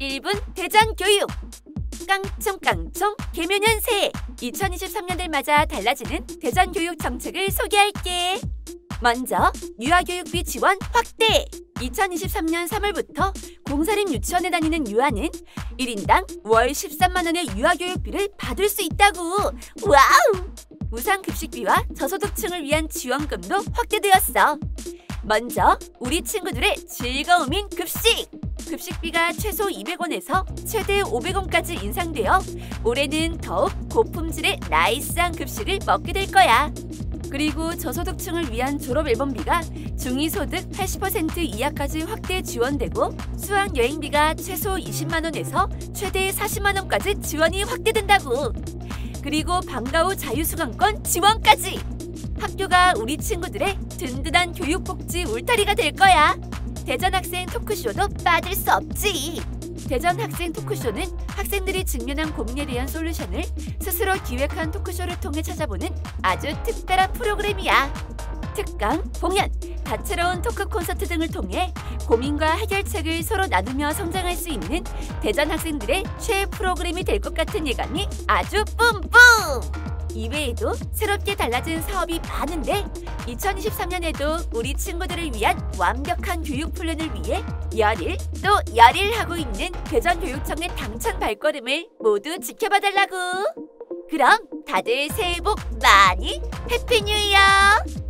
1분 대전 교육! 깡총깡총 개묘년 새해 2023년을 맞아 달라지는 대전 교육 정책을 소개할게. 먼저 유아교육비 지원 확대! 2023년 3월부터 공사림 유치원에 다니는 유아는 1인당 월 13만 원의 유아교육비를 받을 수 있다고! 와우! 무상급식비와 저소득층을 위한 지원금도 확대되었어. 먼저 우리 친구들의 즐거움인 급식! 급식비가 최소 200원에서 최대 500원까지 인상되어 올해는 더욱 고품질의 나이스한 급식을 먹게 될 거야. 그리고 저소득층을 위한 졸업 앨범비가 중위소득 80% 이하까지 확대 지원되고 수학여행비가 최소 20만 원에서 최대 40만 원까지 지원이 확대된다고. 그리고 방과 후 자유수강권 지원까지! 학교가 우리 친구들의 든든한 교육복지 울타리가 될 거야. 대전 학생 토크쇼도 빠질 수 없지. 대전 학생 토크쇼는 학생들이 직면한 고민에 대한 솔루션을 스스로 기획한 토크쇼를 통해 찾아보는 아주 특별한 프로그램이야. 특강, 공연, 다채로운 토크 콘서트 등을 통해 고민과 해결책을 서로 나누며 성장할 수 있는 대전 학생들의 최애 프로그램이 될 것 같은 예감이 아주 뿜뿜! 이외에도 새롭게 달라진 사업이 많은데 2023년에도 우리 친구들을 위한 완벽한 교육 플랜을 위해 열일 또 열일 하고 있는 대전교육청의 당찬 발걸음을 모두 지켜봐달라고. 그럼 다들 새해 복 많이 해피 뉴 이어!